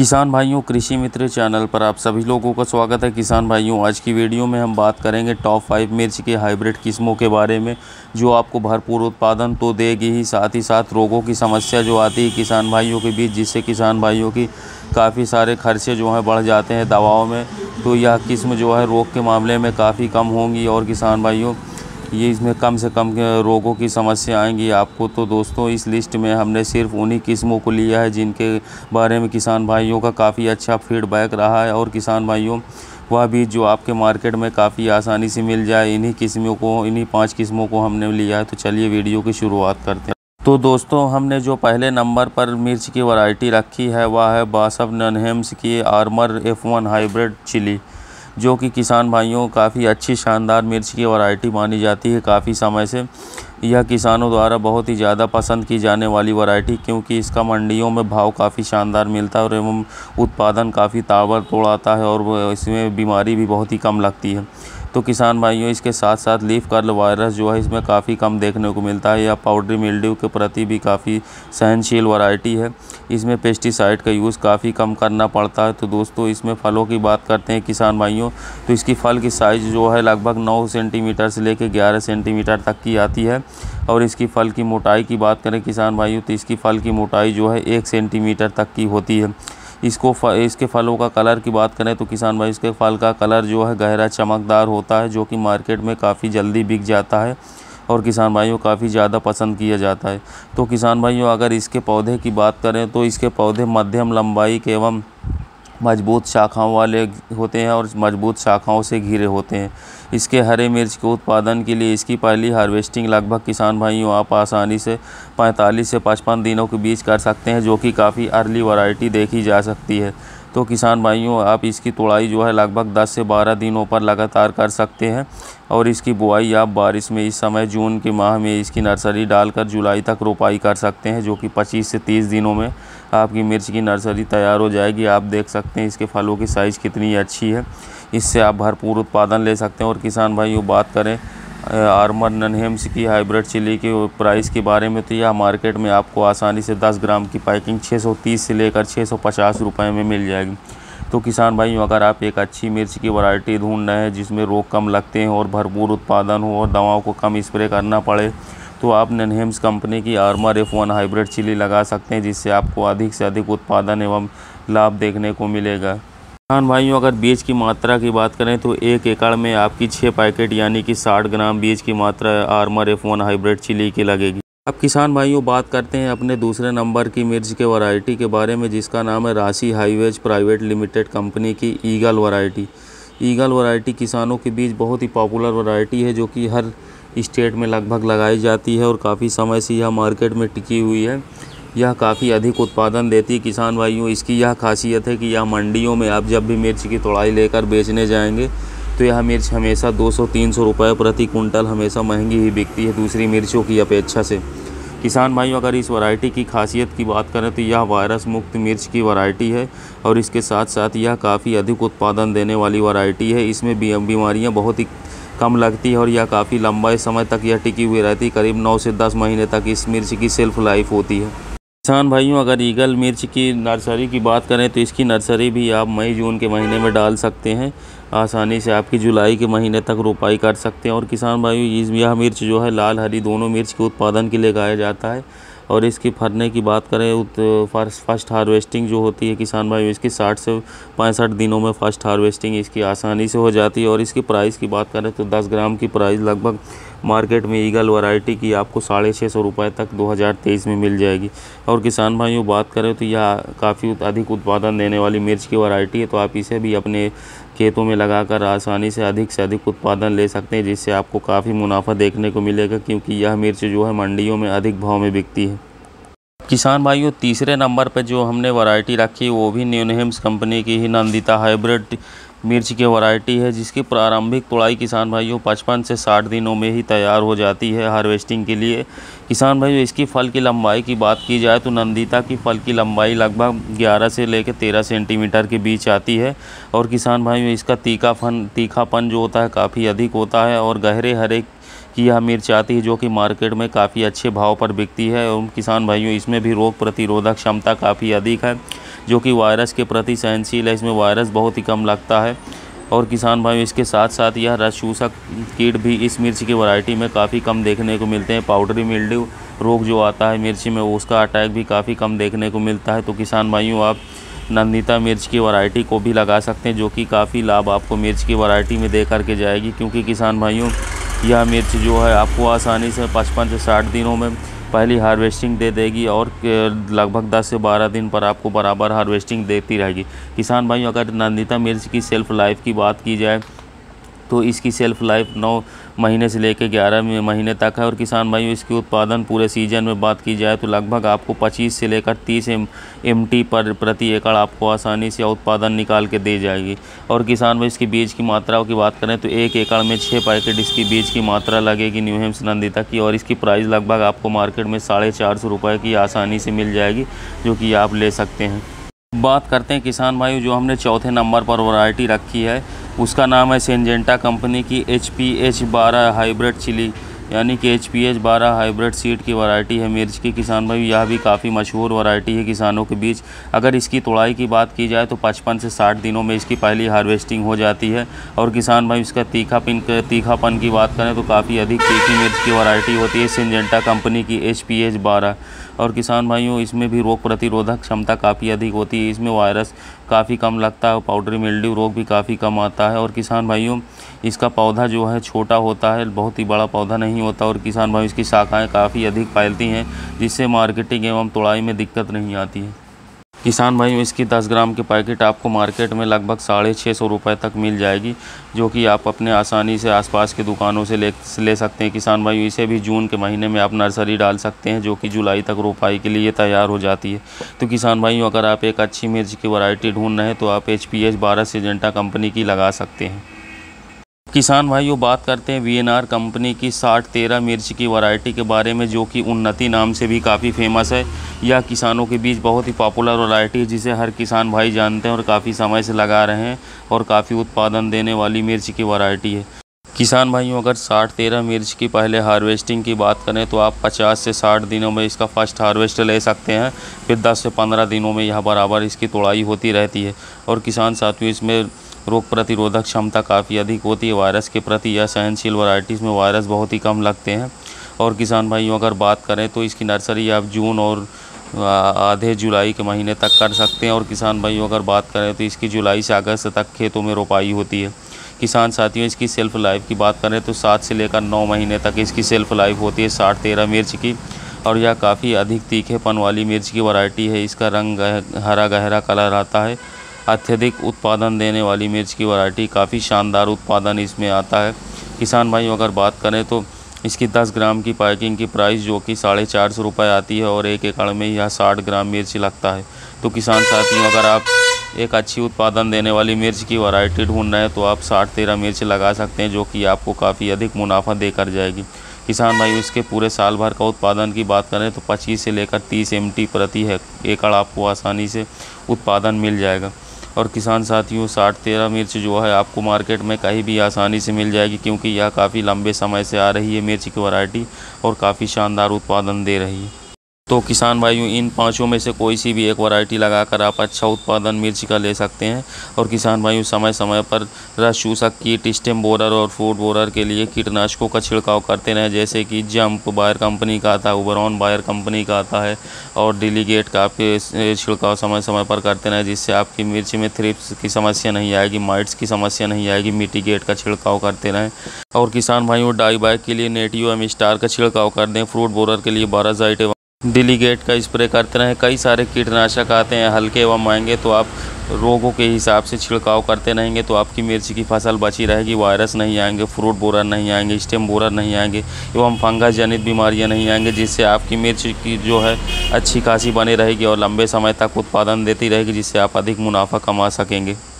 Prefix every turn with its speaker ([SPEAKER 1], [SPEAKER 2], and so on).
[SPEAKER 1] किसान भाइयों, कृषि मित्र चैनल पर आप सभी लोगों का स्वागत है। किसान भाइयों, आज की वीडियो में हम बात करेंगे टॉप 5 मिर्च के हाइब्रिड किस्मों के बारे में, जो आपको भरपूर उत्पादन तो देगी ही, साथ ही साथ रोगों की समस्या जो आती है किसान भाइयों के बीच, जिससे किसान भाइयों की काफ़ी सारे खर्चे जो हैं बढ़ जाते हैं दवाओं में, तो यह किस्म जो है रोग के मामले में काफ़ी कम होंगी और किसान भाइयों ये इसमें कम से कम रोगों की समस्या आएंगी आपको। तो दोस्तों, इस लिस्ट में हमने सिर्फ उन्हीं किस्मों को लिया है जिनके बारे में किसान भाइयों का काफ़ी अच्छा फीडबैक रहा है, और किसान भाइयों वह बीज जो आपके मार्केट में काफ़ी आसानी से मिल जाए, इन्हीं 5 किस्मों को हमने लिया है। तो चलिए वीडियो की शुरुआत करते हैं। तो दोस्तों, हमने जो पहले नंबर पर मिर्च की वैरायटी रखी है वह है बासव ननहेम्स की आर्मर F1 हाइब्रिड चिली, जो कि किसान भाइयों काफ़ी अच्छी शानदार मिर्च की वैरायटी मानी जाती है काफ़ी समय से। यह किसानों द्वारा बहुत ही ज़्यादा पसंद की जाने वाली वैरायटी, क्योंकि इसका मंडियों में भाव काफ़ी शानदार मिलता है और एवं उत्पादन काफ़ी ताबड़तोड़ आता है, और इसमें बीमारी भी बहुत ही कम लगती है। तो किसान भाइयों, इसके साथ साथ लीफ कर्ल वायरस जो है इसमें काफ़ी कम देखने को मिलता है। यह पाउडरी मिल्ड्यू के प्रति भी काफ़ी सहनशील वैरायटी है। इसमें पेस्टिसाइड का यूज़ काफ़ी कम करना पड़ता है। तो दोस्तों, इसमें फलों की बात करते हैं किसान भाइयों, तो इसकी फल की साइज़ जो है लगभग 9 सेंटीमीटर से लेकर 11 सेंटीमीटर तक की आती है। और इसकी फल की मोटाई की बात करें किसान भाइयों, तो इसकी फल की मोटाई जो है 1 सेंटीमीटर तक की होती है। इसके फलों का कलर की बात करें तो किसान भाई, इसके फल का कलर जो है गहरा चमकदार होता है, जो कि मार्केट में काफ़ी जल्दी बिक जाता है और किसान भाइयों काफ़ी ज़्यादा पसंद किया जाता है। तो किसान भाइयों, अगर इसके पौधे की बात करें तो इसके पौधे मध्यम लंबाई के एवं मजबूत शाखाओं वाले होते हैं और मजबूत शाखाओं से घिरे होते हैं। इसके हरे मिर्च के उत्पादन के लिए इसकी पहली हार्वेस्टिंग लगभग किसान भाइयों आप आसानी से 45 से 55 दिनों के बीच कर सकते हैं, जो कि काफ़ी अर्ली वैरायटी देखी जा सकती है। तो किसान भाइयों, आप इसकी तोड़ाई जो है लगभग 10 से 12 दिनों पर लगातार कर सकते हैं, और इसकी बुआई आप बारिश में इस समय जून के माह में इसकी नर्सरी डालकर जुलाई तक रोपाई कर सकते हैं, जो कि 25 से 30 दिनों में आपकी मिर्च की नर्सरी तैयार हो जाएगी। आप देख सकते हैं इसके फलों की साइज़ कितनी अच्छी है, इससे आप भरपूर उत्पादन ले सकते हैं। और किसान भाइयों, बात करें आर्मर ननहेम्स की हाइब्रिड चिली के प्राइस के बारे में, तो यह मार्केट में आपको आसानी से 10 ग्राम की पैकिंग 630 से लेकर 650 रुपये में मिल जाएगी। तो किसान भाइयों, अगर आप एक अच्छी मिर्च की वैरायटी ढूंढ रहे हैं जिसमें रोग कम लगते हैं और भरपूर उत्पादन हो और दवाओं को कम स्प्रे करना पड़े, तो आप ननहेम्स कंपनी की आर्मर F1 हाइब्रिड चिली लगा सकते हैं, जिससे आपको अधिक से अधिक उत्पादन एवं लाभ देखने को मिलेगा। किसान भाइयों, अगर बीज की मात्रा की बात करें तो 1 एकड़ में आपकी 6 पैकेट यानी कि 60 ग्राम बीज की मात्रा आर्मर F1 हाइब्रिड चिली की लगेगी। अब किसान भाइयों, बात करते हैं अपने दूसरे नंबर की मिर्च के वैरायटी के बारे में, जिसका नाम है Rashi highways private limited company की ईगल वैरायटी। ईगल वैरायटी किसानों के बीच बहुत ही पॉपुलर वैरायटी है, जो कि हर स्टेट में लगभग लगाई जाती है और काफ़ी समय से यह मार्केट में टिकी हुई है। यह काफ़ी अधिक उत्पादन देती है किसान भाइयों। इसकी यह खासियत है कि यह मंडियों में आप जब भी मिर्च की तोड़ाई लेकर बेचने जाएंगे तो यह मिर्च हमेशा 200-300 रुपये प्रति कुंटल हमेशा महंगी ही बिकती है दूसरी मिर्चों की अपेक्षा से। किसान भाइयों, अगर इस वैरायटी की खासियत की बात करें तो यह वायरस मुक्त मिर्च की वैरायटी है, और इसके साथ साथ यह काफ़ी अधिक उत्पादन देने वाली वैरायटी है। इसमें बीमारियाँ बहुत ही कम लगती है और यह काफ़ी लंबे समय तक यह टिकी हुई रहती है। करीब 9 से 10 महीने तक इस मिर्च की सेल्फ लाइफ होती है। किसान भाइयों, अगर ईगल मिर्च की नर्सरी की बात करें तो इसकी नर्सरी भी आप मई जून के महीने में डाल सकते हैं। आसानी से आपकी जुलाई के महीने तक रोपाई कर सकते हैं। और किसान भाइयों, यह मिर्च जो है लाल हरी दोनों मिर्च के उत्पादन के लिए लगाया जाता है। और इसकी फरने की बात करें तो फर्स्ट हार्वेस्टिंग जो होती है किसान भाई, इसकी 60 से 65 दिनों में फर्स्ट हार्वेस्टिंग इसकी आसानी से हो जाती है। और इसकी प्राइस की बात करें तो 10 ग्राम की प्राइस लगभग मार्केट में ईगल वैरायटी की आपको 650 रुपये तक 2023 में मिल जाएगी। और किसान भाइयों, बात करें तो यह काफ़ी अधिक उत्पादन देने वाली मिर्च की वैरायटी है, तो आप इसे भी अपने खेतों में लगाकर आसानी से अधिक उत्पादन ले सकते हैं, जिससे आपको काफ़ी मुनाफा देखने को मिलेगा, क्योंकि यह मिर्च जो है मंडियों में अधिक भाव में बिकती है। किसान भाइयों, तीसरे नंबर पर जो हमने वैरायटी रखी वो भी ननहेम्स कंपनी की ही नंदिता हाइब्रिड मिर्च की वैरायटी है, जिसकी प्रारंभिक तोड़ाई किसान भाइयों 55 से 60 दिनों में ही तैयार हो जाती है हार्वेस्टिंग के लिए। किसान भाइयों, इसकी फल की लंबाई की बात की जाए तो नंदिता की फल की लंबाई लगभग 11 से लेकर 13 सेंटीमीटर के बीच आती है। और किसान भाइयों, इसका तीखापन जो होता है काफ़ी अधिक होता है, और गहरे हरे की यह मिर्च आती है, जो कि मार्केट में काफ़ी अच्छे भाव पर बिकती है। और किसान भाइयों, इसमें भी रोग प्रतिरोधक क्षमता काफ़ी अधिक है, जो कि वायरस के प्रति सहनशील है। इसमें वायरस बहुत ही कम लगता है। और किसान भाई इसके साथ साथ यह रस चूसक कीट भी इस मिर्च की वैरायटी में काफ़ी कम देखने को मिलते हैं। पाउडरी मिल्ड्यू रोग जो आता है मिर्ची में, उसका अटैक भी काफ़ी कम देखने को मिलता है। तो किसान भाइयों, आप नंदिता मिर्च की वैरायटी को भी लगा सकते हैं, जो कि काफ़ी लाभ आपको मिर्च की वैरायटी में दे करके जाएगी। क्योंकि किसान भाइयों, यह मिर्च जो है आपको आसानी से 55 से 60 दिनों में पहली हार्वेस्टिंग दे देगी और लगभग 10 से 12 दिन पर आपको बराबर हार्वेस्टिंग देती रहेगी। किसान भाइयों, अगर नंदिता मिर्च की सेल्फ़ लाइफ की बात की जाए तो इसकी सेल्फ़ लाइफ 9 महीने से लेकर 11 महीने तक है। और किसान भाइयों, इसकी उत्पादन पूरे सीजन में बात की जाए तो लगभग आपको 25 से लेकर 30 MT पर प्रति एकड़ आपको आसानी से उत्पादन निकाल के दे जाएगी। और किसान भाई, इसकी बीज की मात्रा की बात करें तो 1 एकड़ में 6 पैकेट इसकी बीज की मात्रा लगेगी न्यू हेम्स नंदिता की। और इसकी प्राइस लगभग आपको मार्केट में 450 रुपये की आसानी से मिल जाएगी, जो कि आप ले सकते हैं। बात करते हैं किसान भाइयों, जो हमने चौथे नंबर पर वैरायटी रखी है उसका नाम है सिंजेंटा कंपनी की HPH 12 हाइब्रिड चिली, यानी कि HPH 12 हाइब्रिड सीड की वैरायटी है मिर्च की। किसान भाई, यह भी काफ़ी मशहूर वैरायटी है किसानों के बीच। अगर इसकी तोड़ाई की बात की जाए तो 55 से 60 दिनों में इसकी पहली हार्वेस्टिंग हो जाती है। और किसान भाई, इसका तीखापन की बात करें तो काफ़ी अधिक तीखी मिर्च की वैरायटी होती है सिंजेंटा कंपनी की HPH 12। और किसान भाइयों, इसमें भी रोग प्रतिरोधक क्षमता काफ़ी अधिक होती है। इसमें वायरस काफ़ी कम लगता है और पाउडरी मिल्ड्यू रोग भी काफ़ी कम आता है। और किसान भाइयों, इसका पौधा जो है छोटा होता है, बहुत ही बड़ा पौधा नहीं होता। और किसान भाइयों, इसकी शाखाएं काफ़ी अधिक फैलती हैं, जिससे मार्केटिंग एवं तोड़ाई में दिक्कत नहीं आती है। किसान भाइयों, इसकी 10 ग्राम के पैकेट आपको मार्केट में लगभग 650 रुपये तक मिल जाएगी, जो कि आप अपने आसानी से आसपास के दुकानों से ले सकते हैं। किसान भाइयों, इसे भी जून के महीने में आप नर्सरी डाल सकते हैं, जो कि जुलाई तक रोपाई के लिए तैयार हो जाती है। तो किसान भाइयों, अगर आप एक अच्छी मिर्च की वैरायटी ढूंढ रहे हैं तो आप HPH 12 सिंजेंटा कंपनी की लगा सकते हैं। किसान भाइयों, बात करते हैं VNR कंपनी की 6013 मिर्च की वैरायटी के बारे में, जो कि उन्नति नाम से भी काफ़ी फेमस है। यह किसानों के बीच बहुत ही पॉपुलर वैरायटी है, जिसे हर किसान भाई जानते हैं और काफ़ी समय से लगा रहे हैं, और काफ़ी उत्पादन देने वाली मिर्च की वैरायटी है। किसान भाइयों, अगर 6013 मिर्च की पहले हार्वेस्टिंग की बात करें तो आप 50 से 60 दिनों में इसका फर्स्ट हार्वेस्ट ले सकते हैं। फिर 10 से 15 दिनों में यह बराबर इसकी तोड़ाई होती रहती है। और किसान साथियों, इसमें रोग प्रतिरोधक क्षमता काफ़ी अधिक होती है। वायरस के प्रति यह सहनशील वैरायटीज़ में वायरस बहुत ही कम लगते हैं। और किसान भाइयों, अगर बात करें तो इसकी नर्सरी आप जून और आधे जुलाई के महीने तक कर सकते हैं। और किसान भाइयों, अगर बात करें तो इसकी जुलाई से अगस्त तक खेतों में रोपाई होती है। किसान साथियों, इसकी सेल्फ़ लाइफ की बात करें तो 7 से लेकर 9 महीने तक इसकी सेल्फ़ लाइफ होती है 6013 मिर्च की। और यह काफ़ी अधिक तीखेपन वाली मिर्च की वैरायटी है। इसका रंग हरा गहरा कलर आता है। अत्यधिक उत्पादन देने वाली मिर्च की वैरायटी, काफ़ी शानदार उत्पादन इसमें आता है। किसान भाइयों, अगर बात करें तो इसकी 10 ग्राम की पैकिंग की प्राइस जो कि 450 रुपये आती है, और 1 एकड़ में यह 60 ग्राम मिर्च लगता है। तो किसान साथियों, अगर आप एक अच्छी उत्पादन देने वाली मिर्च की वैरायटी ढूंढ रहे हैं तो आप 6013 मिर्च लगा सकते हैं, जो कि आपको काफ़ी अधिक मुनाफा देकर जाएगी। किसान भाई, इसके पूरे साल भर का उत्पादन की बात करें तो 25 से लेकर 30 MT प्रति एकड़ आपको आसानी से उत्पादन मिल जाएगा। और किसान साथियों, 6013 मिर्च जो है आपको मार्केट में कहीं भी आसानी से मिल जाएगी, क्योंकि यह काफ़ी लंबे समय से आ रही है मिर्च की वैरायटी, और काफ़ी शानदार उत्पादन दे रही है। तो किसान भाइयों, इन पाँचों में से कोई सी भी एक वैरायटी लगाकर आप अच्छा उत्पादन मिर्च का ले सकते हैं। और किसान भाइयों, समय समय पर रस चूसक कीट, स्टेम बोरर और फूड बोरर के लिए कीटनाशकों का छिड़काव करते रहें, जैसे कि जंप बायर कंपनी का आता है, उबरॉन बायर कंपनी का आता है, और डिलीगेट का आप छिड़काव समय समय पर करते रहें, जिससे आपकी मिर्च में थ्रिप्स की समस्या नहीं आएगी, माइट्स की समस्या नहीं आएगी। मिटीगेट का छिड़काव करते रहें। और किसान भाइयों, डाई बैग के लिए नेटिव एम स्टार का छिड़काव कर दें। फ्रूट बोरर के लिए बाराजाइट डिलीगेट का स्प्रे करते रहें। कई सारे कीटनाशक आते हैं हल्के एवं महंगे, तो आप रोगों के हिसाब से छिड़काव करते रहेंगे तो आपकी मिर्च की फसल बची रहेगी। वायरस नहीं आएंगे, फ्रूट बोरर नहीं आएंगे, स्टेम बोरर नहीं आएंगे, एवं फंगस जनित बीमारियां नहीं आएंगे, जिससे आपकी मिर्च की जो है अच्छी खासी बनी रहेगी और लंबे समय तक उत्पादन देती रहेगी, जिससे आप अधिक मुनाफा कमा सकेंगे।